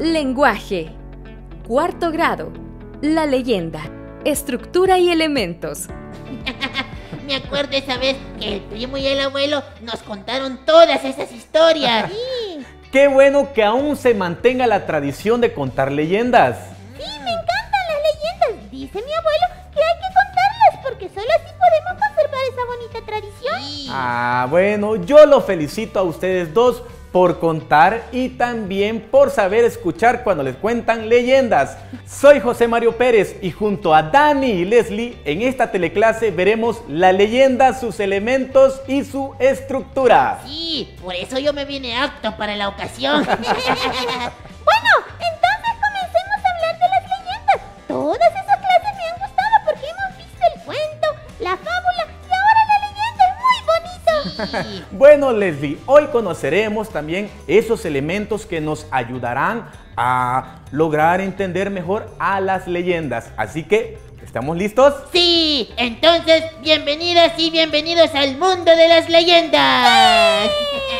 Lenguaje. Cuarto grado. La leyenda. Estructura y elementos. Me acuerdo esa vez que el primo y el abuelo nos contaron todas esas historias. Sí. Qué bueno que aún se mantenga la tradición de contar leyendas. Sí, me encantan las leyendas. Dice mi abuelo que hay que contarlas porque solo así podemos conservar esa bonita tradición. Sí. Ah, bueno, yo los felicito a ustedes dos por contar y también por saber escuchar cuando les cuentan leyendas. Soy José Mario Pérez y junto a Dani y Leslie en esta teleclase veremos la leyenda, sus elementos y su estructura. Sí, por eso yo me vine apto para la ocasión. Bueno, entonces comencemos a hablar de las leyendas. Todas esas clases me han gustado porque hemos visto el cuento, la fábula y ahora la leyenda. Es muy bonito. Sí. Bueno, Leslie, hoy conoceremos también esos elementos que nos ayudarán a lograr entender mejor a las leyendas. Así que, ¿estamos listos? Sí, entonces, bienvenidas y bienvenidos al mundo de las leyendas.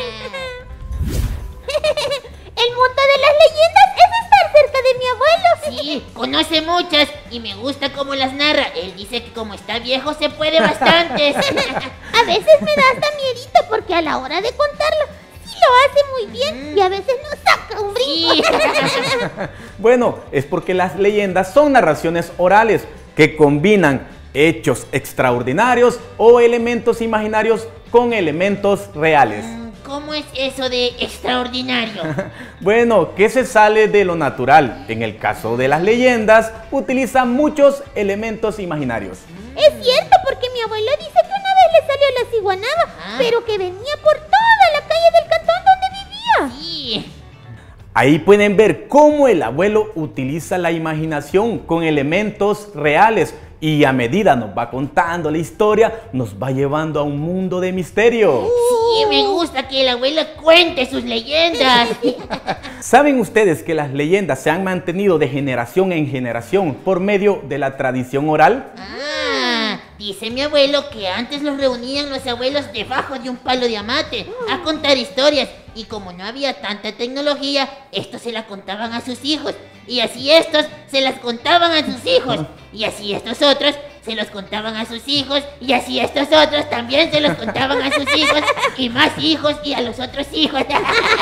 El mundo de las leyendas es estar cerca de mi abuelo. Sí, conoce muchas y me gusta cómo las narra. Él dice que como está viejo se puede bastantes. A veces me da hasta miedito porque a la hora de contarlo sí lo hace muy bien y a veces nos saca un brinco. Sí. Bueno, es porque las leyendas son narraciones orales que combinan hechos extraordinarios o elementos imaginarios con elementos reales. ¿Cómo es eso de extraordinario? Bueno, que se sale de lo natural. En el caso de las leyendas, utiliza muchos elementos imaginarios. Es cierto porque mi abuelo dice que una vez le salió la ciguanaba, pero que venía por toda la calle del cantón donde vivía. Sí. Ahí pueden ver cómo el abuelo utiliza la imaginación con elementos reales y a medida nos va contando la historia, nos va llevando a un mundo de misterio. Sí, me gusta que el abuelo cuente sus leyendas. ¿Saben ustedes que las leyendas se han mantenido de generación en generación por medio de la tradición oral? Dice mi abuelo que antes los reunían los abuelos debajo de un palo de amate a contar historias y como no había tanta tecnología, estos se la contaban a sus hijos y así estos se las contaban a sus hijos y así estos otros se los contaban a sus hijos y así estos otros también se los contaban a sus hijos y más hijos y a los otros hijos. Dani,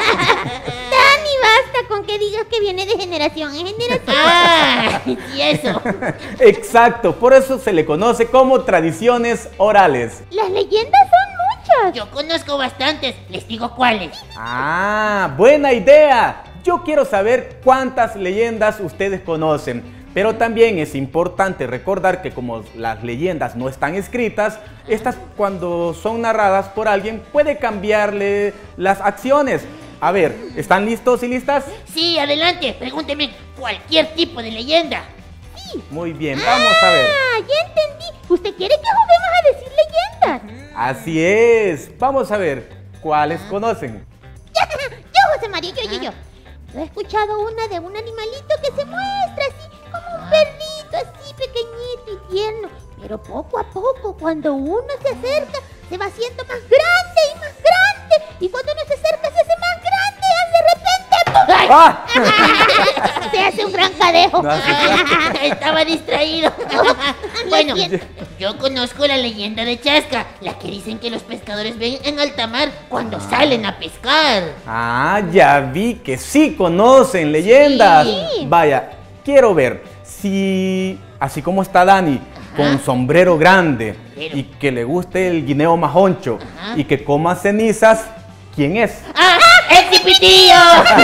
basta con que digas que viene de generación en generación. Y eso. Exacto, por eso se le conoce como tradiciones orales. Las leyendas son muchas. Yo conozco bastantes, les digo cuáles. Buena idea. Yo quiero saber cuántas leyendas ustedes conocen. Pero también es importante recordar que como las leyendas no están escritas, estas cuando son narradas por alguien puede cambiarle las acciones. A ver, ¿están listos y listas? Sí, adelante, pregúnteme cualquier tipo de leyenda. Sí. Muy bien, vamos a ver. Ya entendí. ¿Usted quiere que juguemos a decir leyendas? Así es. Vamos a ver, ¿cuáles conocen? Yo, José María, yo. Yo he escuchado una de un animalito que se muestra así como un perrito, así pequeñito y tierno. Pero poco a poco, cuando uno se acerca, se va haciendo más grande y más grande. Y cuando uno se acerca, se hace más grande. De repente, ¡pum! ¡Ah! Se hace un gran cadejo. No, Estaba distraído. Bueno, siento. yo conozco la leyenda de Chasca, la que dicen que los pescadores ven en alta mar cuando salen a pescar. Ya vi que sí conocen leyendas. Sí. Vaya, quiero ver si, así como está Dani, con sombrero grande Pero- y que le guste el guineo majoncho Ajá. y que coma cenizas, ¿quién es? ¡El Cipitillo!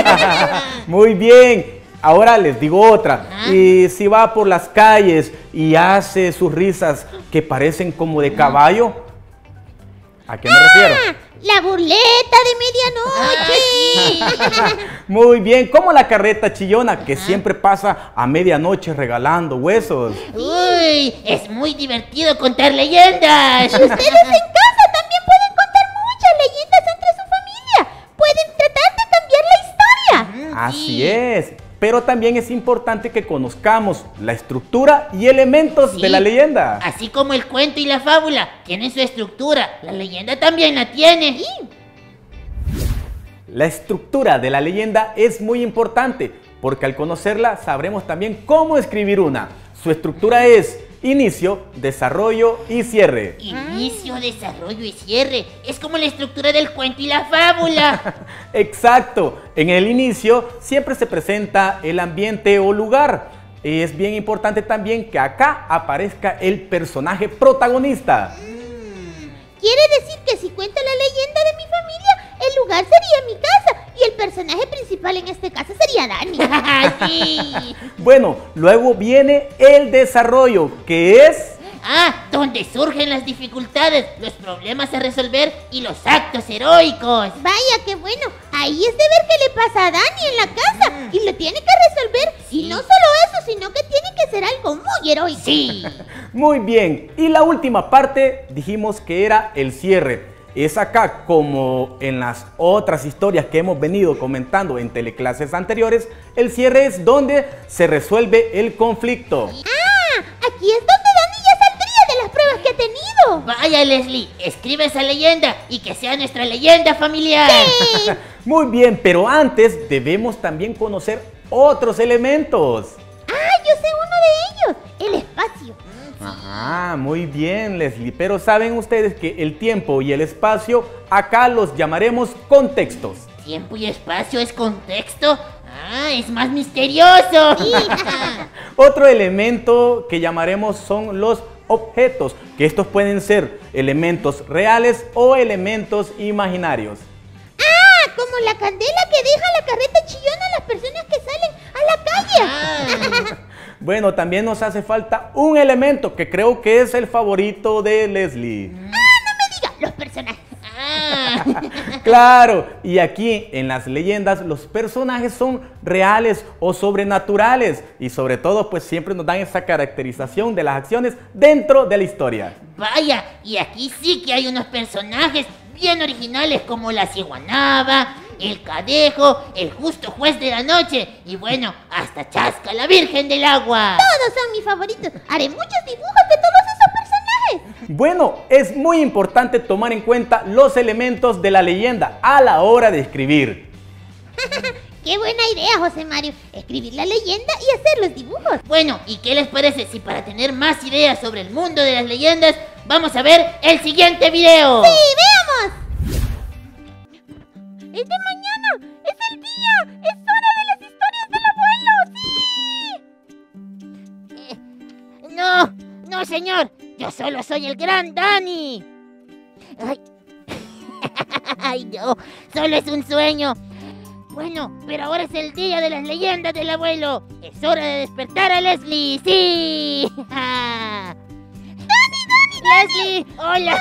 Muy bien. Ahora les digo otra. Ajá. Y si va por las calles y hace sus risas que parecen como de caballo, ¿a qué me refiero? La burleta de medianoche. Muy bien, como la carreta chillona que siempre pasa a medianoche regalando huesos. Uy, es muy divertido contar leyendas. Ustedes en casa también pueden contar muchas leyendas entre su familia. Pueden tratar de cambiar la historia. Así es, pero también es importante que conozcamos la estructura y elementos Sí. de la leyenda. Así como el cuento y la fábula tienen su estructura, la leyenda también la tiene. La estructura de la leyenda es muy importante porque al conocerla sabremos también cómo escribir una. Su estructura es inicio, desarrollo y cierre. Inicio, desarrollo y cierre. Es como la estructura del cuento y la fábula. Exacto. En el inicio siempre se presenta el ambiente o lugar. Y es bien importante también que acá aparezca el personaje protagonista. Quiere decir que si cuento la leyenda de mi familia, el lugar sería mi casa y el personaje principal en este caso sería Dani. Sí. Bueno, luego viene el desarrollo, que es... Donde surgen las dificultades, los problemas a resolver y los actos heroicos. Vaya, qué bueno. Ahí es de ver qué le pasa a Dani en la casa y lo tiene que resolver. Sí. Y no solo eso, sino que tiene que ser algo muy heroico. Sí. Muy bien. Y la última parte dijimos que era el cierre. Es acá, como en las otras historias que hemos venido comentando en teleclases anteriores, el cierre es donde se resuelve el conflicto. Aquí es donde Dani ya saldría de las pruebas que ha tenido. Vaya, Leslie, escribe esa leyenda y que sea nuestra leyenda familiar. Sí. Muy bien, pero antes debemos también conocer otros elementos. Yo sé uno de ellos, el espacio. Muy bien, Leslie, pero saben ustedes que el tiempo y el espacio acá los llamaremos contextos. ¿Tiempo y espacio es contexto? Es más misterioso. Sí. Otro elemento que llamaremos son los objetos, que estos pueden ser elementos reales o elementos imaginarios. Como la candela que deja la carreta chillona a las personas que salen a la calle. Bueno, también nos hace falta un elemento que creo que es el favorito de Leslie. No me diga, los personajes. Claro, y aquí en las leyendas los personajes son reales o sobrenaturales y sobre todo pues siempre nos dan esa caracterización de las acciones dentro de la historia. Vaya, y aquí sí que hay unos personajes bien originales como la ciguanaba, el cadejo, el justo juez de la noche y bueno, hasta Chasca, la virgen del agua. Todos son mis favoritos. Haré muchos dibujos de todos esos personajes. Bueno, es muy importante tomar en cuenta los elementos de la leyenda a la hora de escribir. Qué buena idea, José Mario. Escribir la leyenda y hacer los dibujos. Bueno, ¿y qué les parece si para tener más ideas sobre el mundo de las leyendas vamos a ver el siguiente video? ¡Sí, veamos! ¡Es de mañana! ¡Es el día! ¡Es hora de las historias del abuelo! ¡Sí! No, señor. Yo solo soy el gran Dani. Ay, no. Solo es un sueño. Bueno, pero ahora es el día de las leyendas del abuelo. Es hora de despertar a Leslie. ¡Sí! ¡Dani! ¡Leslie! ¡Hola!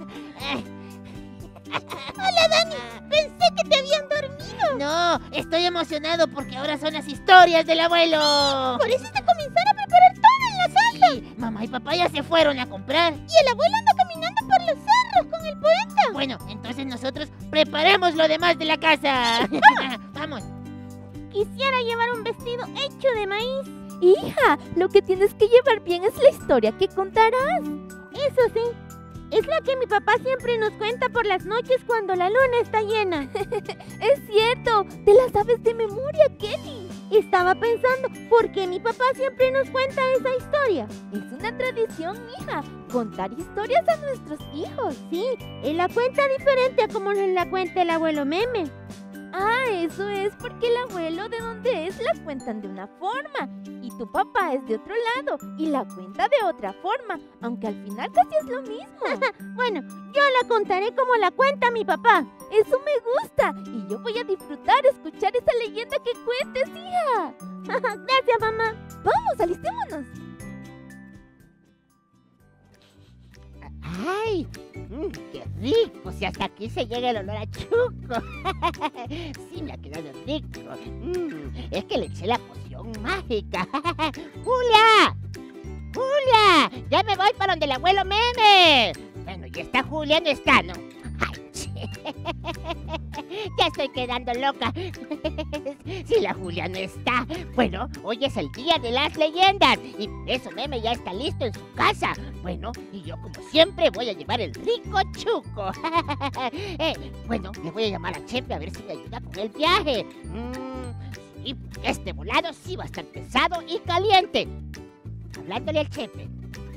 ¡Hola, Dani! Pensé que te habían dormido. No, estoy emocionado porque ahora son las historias del abuelo. Por eso te comenzaron a preparar todo en la sala. Sí, mamá y papá ya se fueron a comprar. Y el abuelo anda caminando por los cerros con el poeta. Bueno, entonces nosotros preparemos lo demás de la casa. Vamos. Quisiera llevar un vestido hecho de maíz. Hija, lo que tienes que llevar bien es la historia que contarás. Eso sí, es la que mi papá siempre nos cuenta por las noches cuando la luna está llena. Es cierto, te la sabes de memoria, Kelly. Estaba pensando, ¿por qué mi papá siempre nos cuenta esa historia? Es una tradición, hija, contar historias a nuestros hijos. Sí, él la cuenta diferente a como nos la cuenta el abuelo Meme. Eso es porque el abuelo de donde es la cuentan de una forma y tu papá es de otro lado y la cuenta de otra forma, aunque al final casi es lo mismo. Bueno, yo la contaré como la cuenta mi papá. Eso me gusta y yo voy a disfrutar escuchar esa leyenda que cuentes, hija. Gracias, mamá. Vamos, alistémonos. ¡Ay! ¡Qué rico! Si hasta aquí se llega el olor a chuco. Sí, me ha quedado rico. Es que le eché la poción mágica. ¡Julia! ¡Julia! Ya me voy para donde el abuelo Meme. Bueno, y esta Julia no está, ¿no? ¡Ay, che! Ya estoy quedando loca. Si la Julia no está. Bueno, hoy es el día de las leyendas y por eso Meme ya está listo en su casa. Bueno, y yo como siempre voy a llevar el rico chuco. Bueno, le voy a llamar a Chepe a ver si me ayuda con el viaje. Sí, este volado sí va a estar pesado y caliente. Hablándole al Chepe.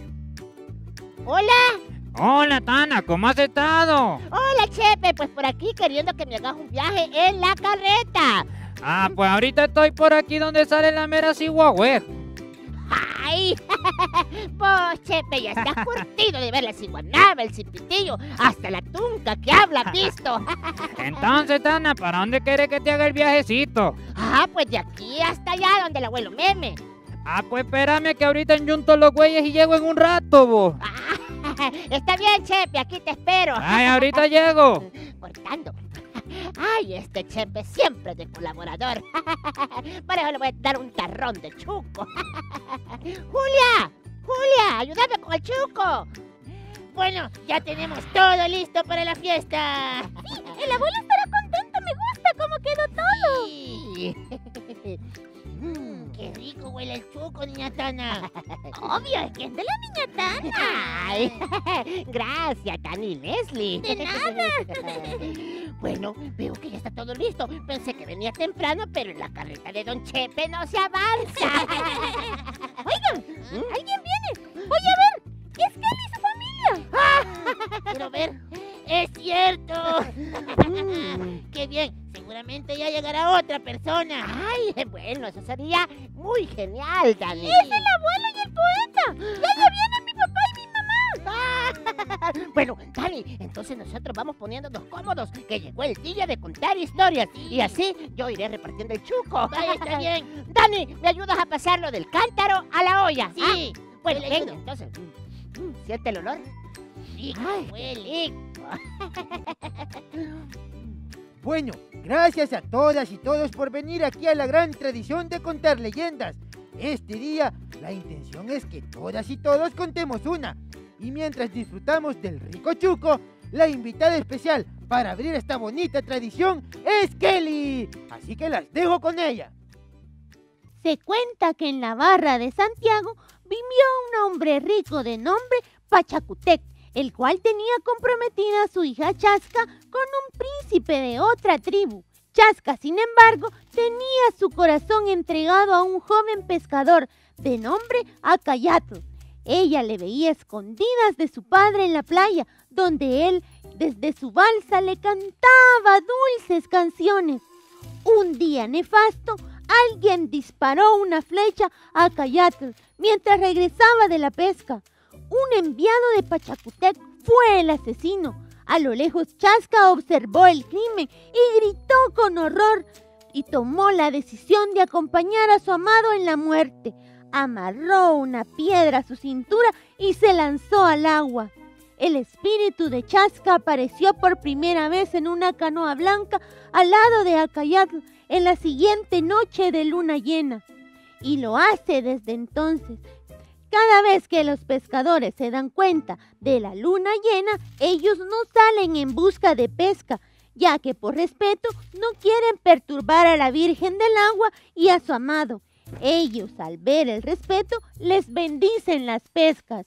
¡Hola! Hola, Tana, ¿cómo has estado? Hola, Chepe, pues por aquí queriendo que me hagas un viaje en la carreta. Ah, pues ahorita estoy por aquí donde sale la mera ciguagüe. ¡Ay! Pues, Chepe, ya estás curtido de ver la ciguanaba, el cipitillo, hasta la tunca que habla, visto. Entonces, Tana, ¿para dónde quieres que te haga el viajecito? Ah, pues de aquí hasta allá, donde el abuelo Meme. Ah, pues espérame que ahorita enjunto los güeyes y llego en un rato, vos. Está bien, Chepe, aquí te espero. Ay, ahorita llego. Cortando. Ay, este Chepe siempre de colaborador. Por eso le voy a dar un tarrón de chuco. ¡Julia! ¡Julia! ¡Ayúdame con el chuco! Bueno, ya tenemos todo listo para la fiesta. El abuelo estará contento, me gusta cómo quedó todo. Sí. ¡Qué rico huele el chuco, niña Tana! Obvio, es que es de la niña Tana. Ay, gracias, Dani Leslie. De nada. Bueno, veo que ya está todo listo. Pensé que venía temprano, pero en la carreta de Don Chepe no se avanza. Oigan, alguien viene. Voy a ver. Es Kelly y su familia. ¡Quiero ver! ¡Es cierto! ¡Qué bien! Seguramente ya llegará otra persona. Ay, bueno, eso sería muy genial, Dani. Es el abuelo y el poeta. Ya vienen mi papá y mi mamá. Bueno, Dani, entonces nosotros vamos poniéndonos cómodos, que llegó el día de contar historias. Y así yo iré repartiendo el chuco. Vaya, está bien. Dani, ¿me ayudas a pasarlo del cántaro a la olla? Sí. Bueno, yo le venga, ayudo. entonces. ¿Siente el olor? Rico, Ay, huele. Bueno, gracias a todas y todos por venir aquí a la gran tradición de contar leyendas. Este día, la intención es que todas y todos contemos una. Y mientras disfrutamos del rico chuco, la invitada especial para abrir esta bonita tradición es Kelly. Así que las dejo con ella. Se cuenta que en la barra de Santiago vivió un hombre rico de nombre Pachacutec, el cual tenía comprometida a su hija Chasca con un príncipe de otra tribu. Chasca, sin embargo, tenía su corazón entregado a un joven pescador de nombre Acayatl. Ella le veía escondidas de su padre en la playa, donde él, desde su balsa, le cantaba dulces canciones. Un día nefasto, alguien disparó una flecha a Acayatl mientras regresaba de la pesca. Un enviado de Pachacutec fue el asesino. A lo lejos, Chasca observó el crimen y gritó con horror y tomó la decisión de acompañar a su amado en la muerte. Amarró una piedra a su cintura y se lanzó al agua. El espíritu de Chasca apareció por primera vez en una canoa blanca al lado de Acayatl en la siguiente noche de luna llena. Y lo hace desde entonces. Cada vez que los pescadores se dan cuenta de la luna llena, ellos no salen en busca de pesca, ya que por respeto no quieren perturbar a la Virgen del Agua y a su amado. Ellos, al ver el respeto, les bendicen las pescas.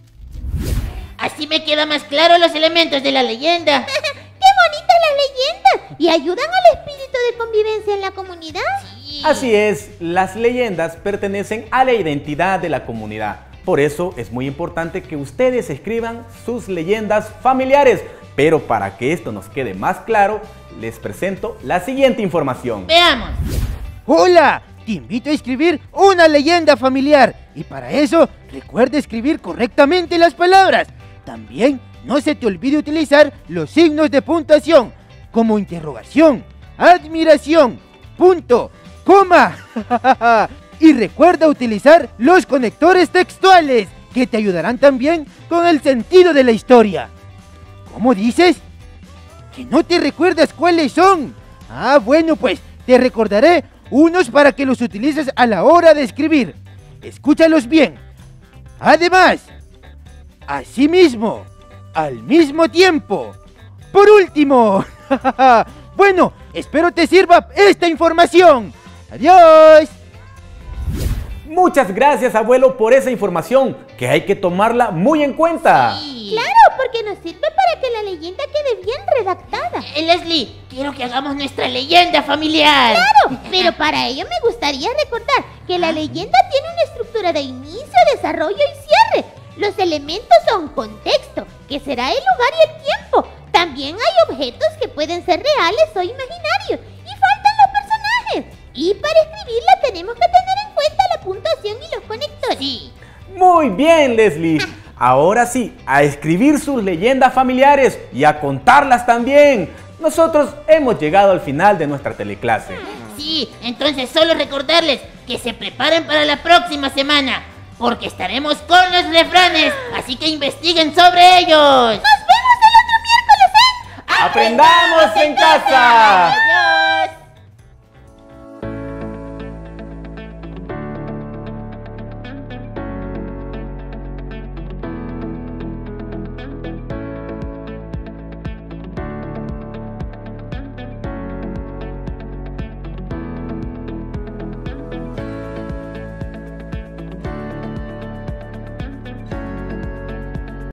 Así me quedan más claros los elementos de la leyenda. ¡Qué bonitas las leyendas! Y ayudan al espíritu de convivencia en la comunidad. Sí. Así es, las leyendas pertenecen a la identidad de la comunidad. Por eso es muy importante que ustedes escriban sus leyendas familiares. Pero para que esto nos quede más claro, les presento la siguiente información. Veamos. ¡Hola! Te invito a escribir una leyenda familiar. Y para eso, recuerda escribir correctamente las palabras. También no se te olvide utilizar los signos de puntuación, como interrogación, admiración, punto, coma. Y recuerda utilizar los conectores textuales, que te ayudarán también con el sentido de la historia. ¿Cómo dices? ¿Que no te recuerdas cuáles son? Ah, bueno, pues te recordaré unos para que los utilices a la hora de escribir. Escúchalos bien. Además, asimismo, al mismo tiempo, por último. Bueno, espero te sirva esta información. ¡Adiós! Muchas gracias, abuelo, por esa información, que hay que tomarla muy en cuenta. Sí. Claro, porque nos sirve para que la leyenda quede bien redactada. Leslie, quiero que hagamos nuestra leyenda familiar. Claro, pero para ello me gustaría recordar que la leyenda tiene una estructura de inicio, desarrollo y cierre. Los elementos son contexto, que será el lugar y el tiempo. También hay objetos que pueden ser reales o imaginarios. Y faltan los personajes. Y para escribirla tenemos que tener en cuenta la puntuación y los conectores. Sí. Muy bien, Leslie. Ahora sí, a escribir sus leyendas familiares y a contarlas también. Nosotros hemos llegado al final de nuestra teleclase. Sí, entonces solo recordarles que se preparen para la próxima semana, porque estaremos con los refranes, así que investiguen sobre ellos. ¡Nos vemos el otro miércoles en ¡Aprendamos en casa!